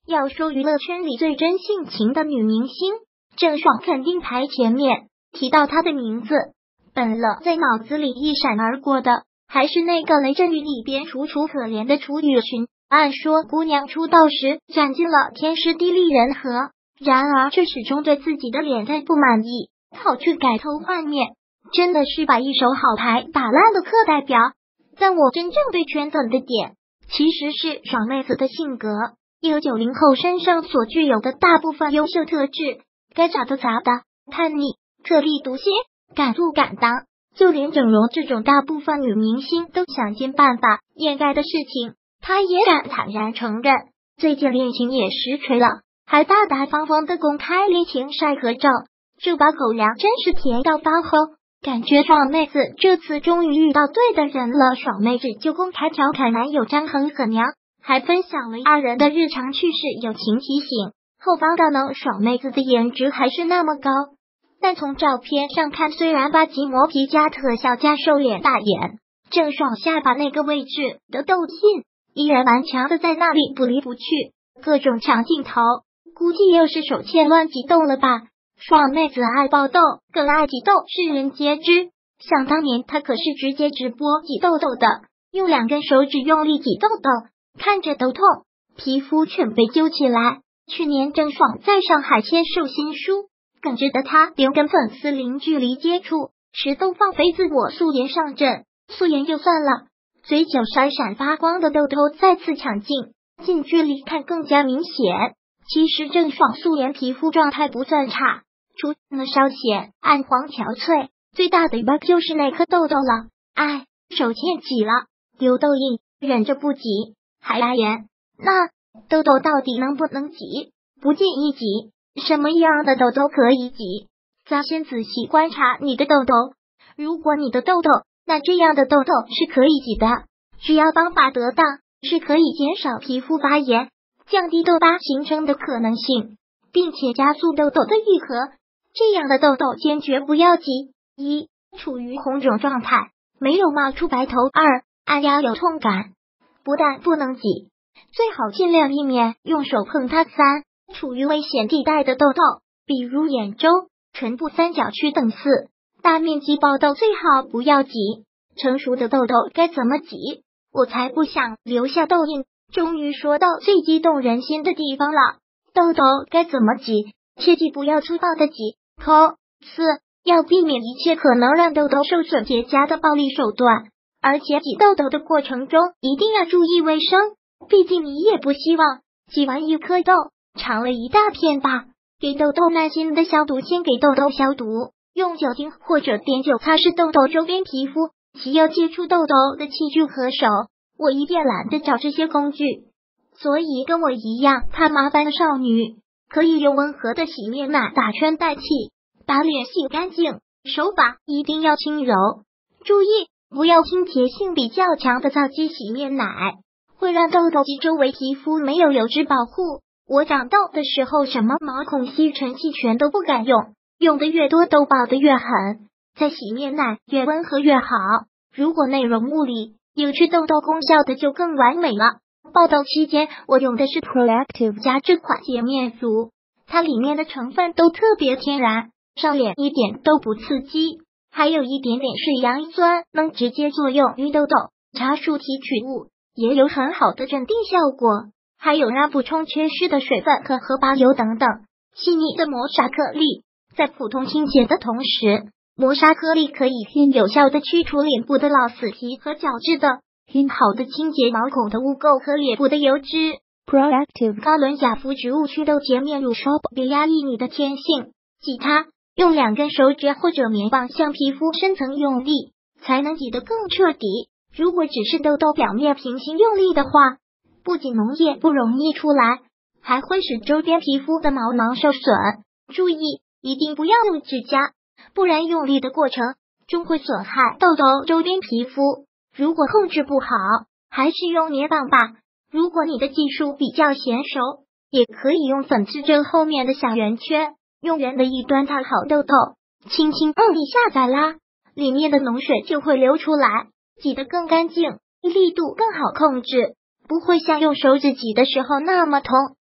要说娱乐圈里最真性情的女明星，郑爽肯定排前面。提到她的名字，本了在脑子里一闪而过的，还是那个雷阵雨里边楚楚可怜的楚雨荨。按说姑娘出道时占尽了天时地利人和，然而却始终对自己的脸蛋不满意，跑去改头换面，真的是把一手好牌打烂的课代表。但我真正被圈粉的点，其实是爽妹子的性格，有90后身上所具有的大部分优秀特质，该砸的砸的，叛逆、特立独行、敢做敢当，就连整容这种大部分女明星都想尽办法掩盖的事情，她也敢坦然承认。最近恋情也实锤了，还大大方方的公开恋情晒合照，这把狗粮真是甜到发齁。感觉爽妹子这次终于遇到对的人了。爽妹子就公开调侃男友张恒很娘，还分享了二人的日常趣事，友情提醒。后方的呢，爽妹子的颜值还是那么高，但从照片上看，虽然把筋膜皮加特效加瘦脸大眼，郑爽下巴那个位置的痘印依然顽强的在那里不离不去，各种抢镜头，估计又是手欠乱挤痘了吧。爽妹子爱爆痘，更爱挤痘，世人皆知。想当年她可是直接直播挤痘痘的，用2根手指用力挤痘痘，看着都痛，皮肤全被揪起来。去年郑爽在上海签售新书，更值得她留跟粉丝零距离接触，石头放飞自我，素颜上阵。素颜就算了，嘴角闪闪发光的痘痘再次抢镜，近距离看更加明显。其实郑爽素颜皮肤状态不算差，除了稍显暗黄憔悴，最大的 bug 就是那颗痘痘了。哎，手欠挤了，留痘印，忍着不挤，还拉盐。那痘痘到底能不能挤？不建议挤。什么样的痘痘可以挤？咱先仔细观察你的痘痘。如果你的痘痘，那这样的痘痘是可以挤的，只要方法得当，是可以减少皮肤发炎，降低痘疤形成的可能性，并且加速痘痘的愈合。这样的痘痘坚决不要挤：一、处于红肿状态，没有冒出白头；二、按压有痛感，不但不能挤，最好尽量避免用手碰它；三、处于危险地带的痘痘，比如眼周、唇部三角区等；四、大面积爆痘最好不要挤。成熟的痘痘该怎么挤？我才不想留下痘印。终于说到最激动人心的地方了，痘痘该怎么挤？切记不要粗暴的挤抠。四、要避免一切可能让痘痘受损结痂的暴力手段，而且挤痘痘的过程中一定要注意卫生，毕竟你也不希望挤完一颗痘长了一大片吧。给痘痘耐心的消毒，先给痘痘消毒，用酒精或者碘酒擦拭痘痘周边皮肤，其要接触痘痘的器具和手。我一遍懒得找这些工具，所以跟我一样怕麻烦的少女，可以用温和的洗面奶打圈代替，把脸洗干净，手把一定要轻柔。注意不要轻铁性比较强的皂基洗面奶，会让痘痘及周围皮肤没有油脂保护。我长痘的时候什么毛孔吸尘器全都不敢用，用的越多痘爆的越狠，在洗面奶越温和越好。如果内容物里有去痘痘功效的就更完美了。爆痘期间我用的是 Proactive 加这款洁面乳，它里面的成分都特别天然，上脸一点都不刺激，还有一点点水杨酸，能直接作用于痘痘。茶树提取物也有很好的镇定效果，还有让补充缺失的水分和荷巴油等等。细腻的磨砂颗粒在普通清洁的同时，磨砂颗粒可以有效的去除脸部的老死皮和角质的，好的清洁毛孔的污垢和脸部的油脂。Proactive 高纶钾麸植物祛痘洁面乳 Shop 别压抑你的天性，挤它，用2根手指或者棉棒向皮肤深层用力，才能挤得更彻底。如果只是痘痘表面平行用力的话，不仅脓液不容易出来，还会使周边皮肤的毛囊受损。注意，一定不要用指甲，不然用力的过程终会损害痘痘周边皮肤。如果控制不好，还是用棉棒吧。如果你的技术比较娴熟，也可以用粉刺针后面的小圆圈，用圆的一端套好痘痘，轻轻用力下载拉，里面的脓水就会流出来，挤得更干净，力度更好控制，不会像用手指挤的时候那么痛。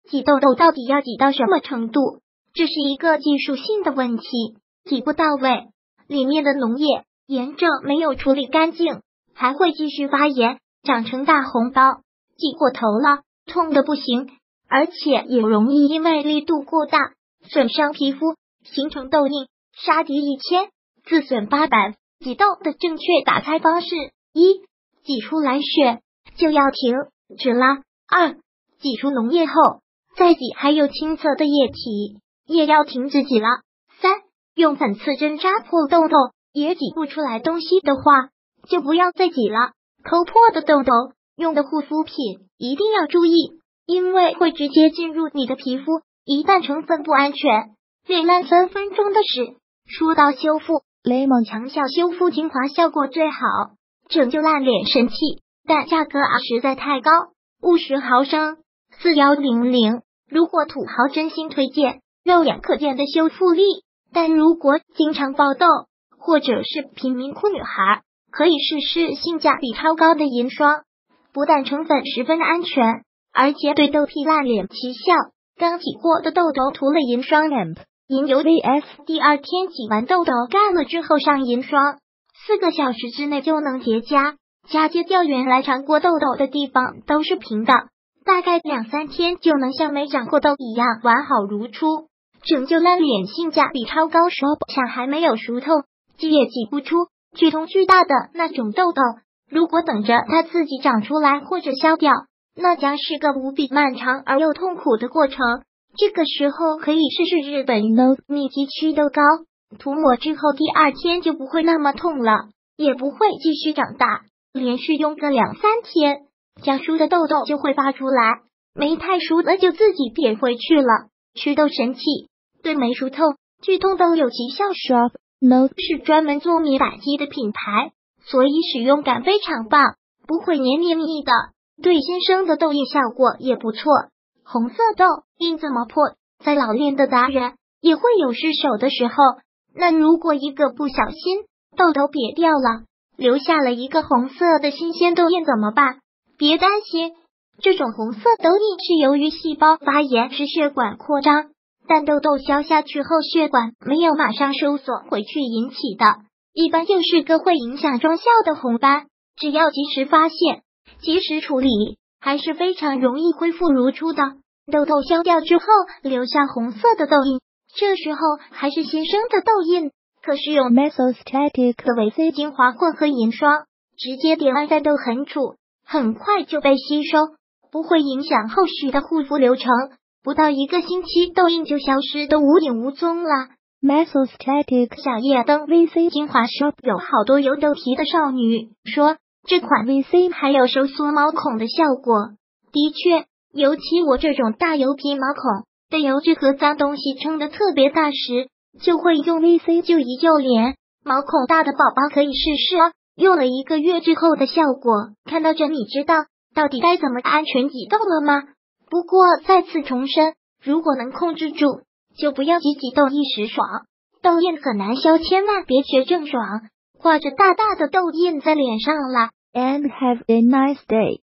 挤痘痘到底要挤到什么程度？这是一个技术性的问题，挤不到位，里面的脓液炎症没有处理干净，还会继续发炎，长成大红包。挤过头了，痛的不行，而且也容易因为力度过大，损伤皮肤，形成痘印。杀敌1000，自损800。挤痘的正确打开方式：一、挤出来血就要停止啦；二、挤出脓液后再挤还有青色的液体，也要停止挤了；三、用粉刺针扎破痘痘也挤不出来东西的话，就不要再挤了。抠破的痘痘用的护肤品一定要注意，因为会直接进入你的皮肤，一旦成分不安全，脸烂3分钟的事。说到修复，雷蒙强效修复精华效果最好，拯救烂脸神器，但价格实在太高，50毫升4100。如果土豪真心推荐，肉眼可见的修复力，但如果经常爆痘或者是贫民窟女孩，可以试试性价比超高的银霜，不但成分十分安全，而且对痘皮烂脸奇效。刚挤过的痘痘涂了银霜 lamp 银油 VS， 第二天挤完痘痘干了之后上银霜，4个小时之内就能结痂，痂接掉原来长过痘痘的地方都是平的，大概2-3天就能像没长过痘一样完好如初，拯救烂脸，性价比超高。想还没有熟透，挤也挤不出巨痛巨大的那种痘痘，如果等着它自己长出来或者消掉，那将是个无比漫长而又痛苦的过程。这个时候可以试试日本 No 密集祛痘膏，涂抹之后第二天就不会那么痛了，也不会继续长大，连续用个2-3天，想熟的痘痘就会发出来，没太熟的就自己撇回去了。祛痘神器，对没熟透、剧痛都有奇效。Shop No 是专门做美白肌的品牌，所以使用感非常棒，不会黏黏腻的，对新生的痘印效果也不错。红色痘印怎么破？在老练的达人也会有失手的时候，那如果一个不小心痘痘瘪掉了，留下了一个红色的新鲜痘印怎么办？别担心，这种红色痘印是由于细胞发炎使血管扩张，但痘痘消下去后血管没有马上收缩回去引起的，一般就是个会影响中效的红斑，只要及时发现，及时处理，还是非常容易恢复如初的。痘痘消掉之后留下红色的痘印，这时候还是新生的痘印，可是用 Mesostatic 的维 C 精华混合银霜，直接点按在痘痕处，很快就被吸收，不会影响后续的护肤流程，不到1个星期痘印就消失得无影无踪了。Mesostatic 小夜灯 VC 精华 Shop 有好多有痘皮的少女说这款 VC 还有收缩毛孔的效果，的确，尤其我这种大油皮毛孔，被油脂和脏东西撑得特别大时，就会用 VC 就一右脸。毛孔大的宝宝可以试试哦，用了1个月之后的效果。看到这你知道到底该怎么安全挤痘了吗？不过再次重申，如果能控制住，就不要挤痘一时爽，痘印很难消，千万别学郑爽，挂着大大的痘印在脸上啦。And have a nice day.